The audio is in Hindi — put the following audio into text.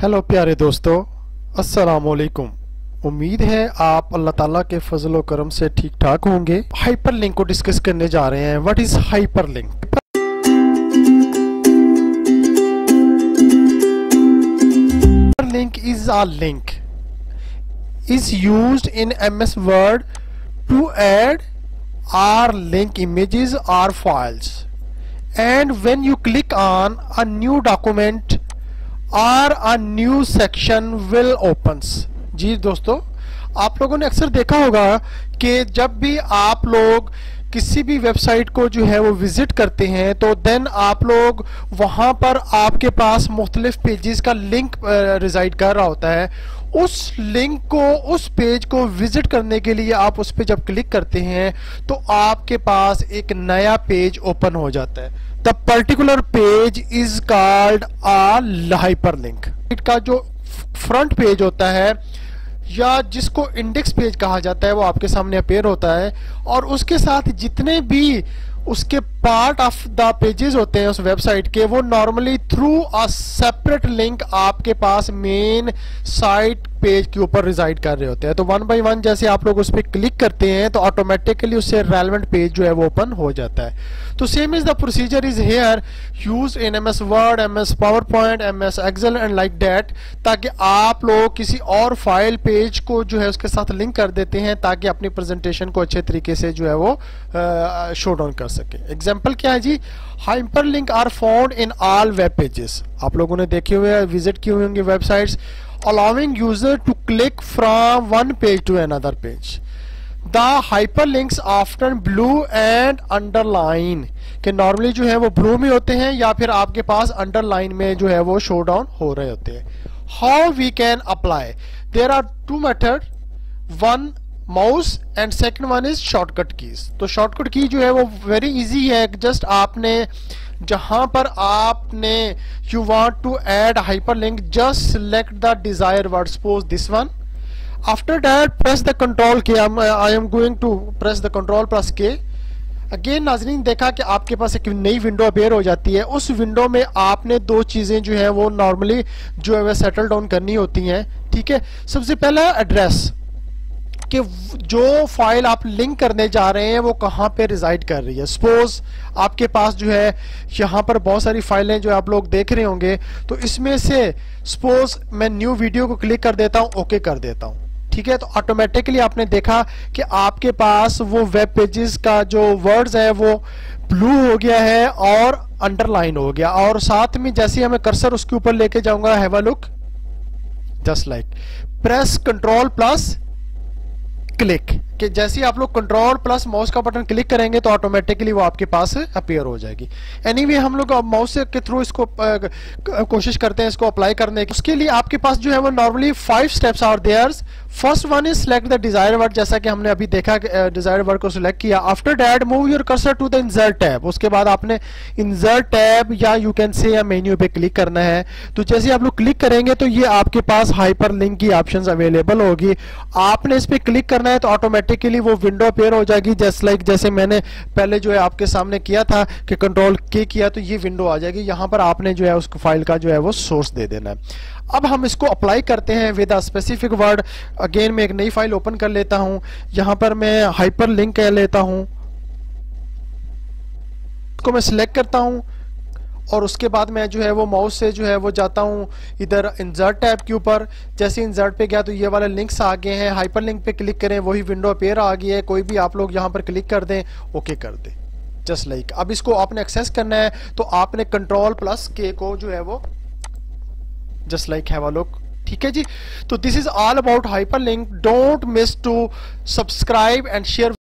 हेलो प्यारे दोस्तों, अस्सलाम वालेकुम। उम्मीद है आप अल्लाह ताला के फजल व करम से ठीक ठाक होंगे। हाइपरलिंक को डिस्कस करने जा रहे हैं। What is hyperlink? Hyperlink is a link is used in MS Word to add or link images or files, and when you click on a new document or a new section will opens। जी दोस्तों, आप लोगों ने अक्सर देखा होगा कि जब भी आप लोग किसी भी वेबसाइट को जो है वो विजिट करते हैं तो देन आप लोग वहां पर आपके पास मुख्तलिफ पेजेस का लिंक रिजाइड कर रहा होता है। उस लिंक को, उस पेज को विजिट करने के लिए आप उस पर जब क्लिक करते हैं तो आपके पास एक नया पेज ओपन हो जाता है। The particular page is called a hyperlink. का जो फ्रंट पेज होता है या जिसको इंडेक्स पेज कहा जाता है वो आपके सामने अपेयर होता है, और उसके साथ जितने भी उसके पार्ट ऑफ द पेजेस होते हैं उस वेबसाइट के, वो normally through a separate link आपके पास मेन साइट पेज के ऊपर रिजाइड कर रहे होते हैं। तो वन बाय वन जैसे आप लोग उस पर क्लिक करते हैं तो ऑटोमेटिकली उससे रेलेवेंट पेज जो है वो ओपन हो जाता है। तो same is the procedure is here use in MS Word, MS PowerPoint, MS Excel and like that, ताकि आप लोग किसी और फाइल पेज को जो है उसके साथ लिंक कर देते हैं ताकि अपनी प्रेजेंटेशन को अच्छे तरीके से जो है वो शो डाउन कर सके। एग्जाम्पल क्या है जी? Hyperlink are found in all web pages. आप लोगों ने देखे हुए, विजिट किए हुए होंगे websites, allowing user to click from one page to another page. The hyperlinks often blue and underline के नॉर्मली जो है वो ब्लू में होते हैं या फिर आपके पास अंडरलाइन में जो है वो शो डाउन हो रहे होते हैं। How we can apply? There are two methods. One mouse and second one is shortcut keys. तो शॉर्टकट की जो है वो वेरी इजी है। जस्ट आपने जहां पर आपने you want to add hyperlink, just select the desire word, suppose this one. After that press the control K. I am going to press the control plus K. Again नाजरीन, देखा कि आपके पास एक नई विंडो अपेयर हो जाती है। उस विंडो में आपने दो चीजें जो है वो नॉर्मली जो है वह सेटल डाउन करनी होती हैं। ठीक है, सबसे पहला एड्रेस कि जो फाइल आप लिंक करने जा रहे हैं वो कहाँ पे रिजाइड कर रही है। सपोज आपके पास जो है यहाँ पर बहुत सारी फाइलें जो आप लोग देख रहे होंगे, तो इसमें से सपोज मैं न्यू वीडियो को क्लिक कर देता हूँ, ओके कर देता हूँ। ठीक है, तो ऑटोमेटिकली आपने देखा कि आपके पास वो वेब पेजेस का जो वर्ड्स है वो ब्लू हो गया है और अंडरलाइन हो गया, और साथ में जैसे ही मैं कर्सर उसके ऊपर लेके जाऊंगा, have a look, just like press control plus click कि जैसे ही आप लोग कंट्रोल प्लस माउस का बटन क्लिक करेंगे तो ऑटोमेटिकली वो आपके पास अपीयर हो जाएगी। एनीवे हम लोग माउस के थ्रू इसको कोशिश करते हैं इसको अप्लाई करने की। उसके लिए आपके पास जो है वो normally 5 steps are there's. First one is select the desire word, जैसा कि हमने अभी देखा डिजायर वर्ड को सिलेक्ट किया। After that move your cursor to the insert tab. उसके बाद आपने इंसर्ट टैब या यू कैन से मेन्यू पे क्लिक करना है। तो जैसे आप लोग क्लिक करेंगे तो ये आपके पास हाइपरलिंक की ऑप्शंस अवेलेबल होगी। आपने इस पे क्लिक करना है तो ऑटोमेटिकली वो विंडो अपेयर हो जाएगी। जस्ट लाइक जैसे मैंने पहले जो है आपके सामने किया था कि कंट्रोल के किया तो ये विंडो आ जाएगी। यहां पर आपने जो है उसको फाइल का जो है वो सोर्स दे देना है। अब हम इसको अप्लाई करते हैं with a specific word. Again मैं एक नई फाइल ओपन कर लेता हूं, यहां पर मैं हाइपरलिंक कह लेता हूं, इसको मैं सिलेक्ट करता हूं और उसके बाद मैं जो है वो माउस से जो है वो जाता हूं इधर इंसर्ट टैब के ऊपर। जैसे इंसर्ट पे गया तो ये वाले लिंक्स आ गए हैं। हाइपरलिंक पे क्लिक करें, वही विंडो अपेयर आ गई है। कोई भी आप लोग यहां पर क्लिक कर दें, ओके कर दें, जस्ट लाइक। अब इसको आपने एक्सेस करना है तो आपने कंट्रोल प्लस के को जो है वो just like have a look. ठीक है जी, तो this is all about hyperlink. Don't miss to subscribe and share.